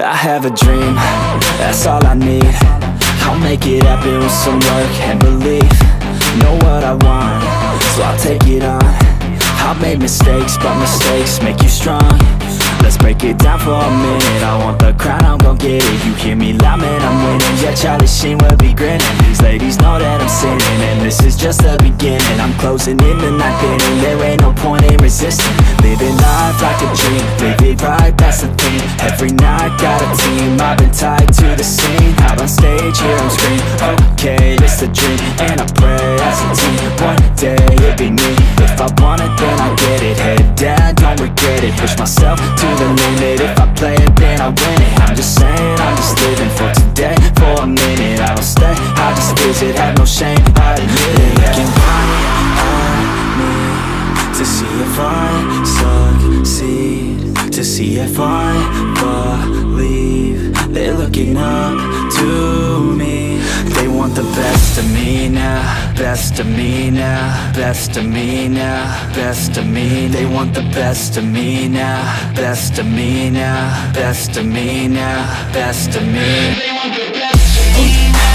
I have a dream, that's all I need. I'll make it happen with some work and belief. Know what I want, so I'll take it on. I've made mistakes, but mistakes make you strong. Let's break it down for a minute. I want the crown, I'm gon' get it. You hear me loud, man, I'm winning. Yeah, Charlie Sheen will be grinning. These ladies know that I'm sinning, and this is just the beginning. I'm closing in the ninth inning. There ain't no point in resisting. Living life like a dream, live it right, that's the thing. Every night got a team, I've been tied to the scene. Out on stage, here I'm screaming, okay, this a dream. And I pray as a team, one day it'll be me. If I want it, then I get it. Head down, don't regret it. Push myself to the limit. If I play it, then I win it. I'm just saying, I'm just living for today. For a minute, I don't stay, I just visit. Have no shame, I admit it. Looking right at me to see if I succeed, to see if I believe. They're looking up to me. They want the best of me now, best of me now, best of me now, best of me. They want the best of me now, best of me now, best of me now, best of me. They want the best of me now.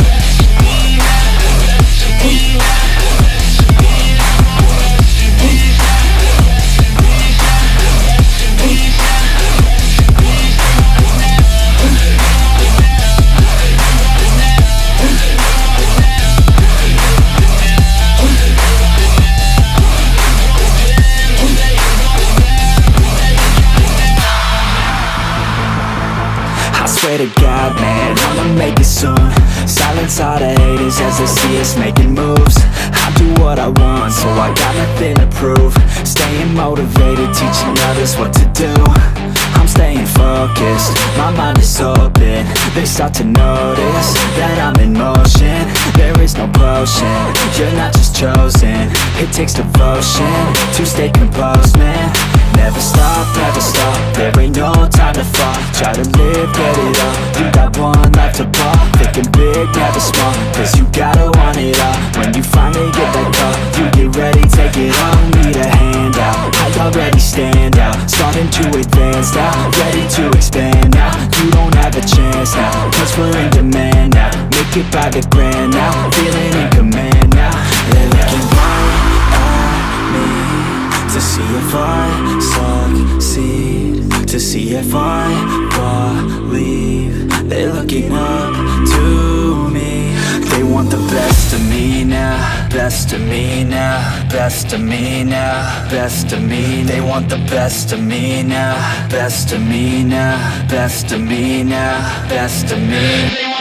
Swear to God, man, I'ma make it soon. Silence all the haters as they see us making moves. I do what I want, so I got nothing to prove. Staying motivated, teaching others what to do. I'm staying focused, my mind is open. They start to notice that I'm in motion. There is no potion, you're not just chosen. It takes devotion to stay composed, man. Never stop, there ain't no time to fall. Try to live, get it all, you got one life to ball. Thinking big, never small, cause you gotta want it all. When you finally get that call, you get ready, take it all. Need a handout, I already stand out. Starting to advance now, ready to expand now. You don't have a chance now, cause we're in demand now. Make it by the grand now, feeling in command now. They're looking right at me to see if I succeed, to see if I believe. They're looking up to me. They want the best of me now, best of me now, best of me now, best of me. They want the best of me now, best of me now, best of me now, best of me.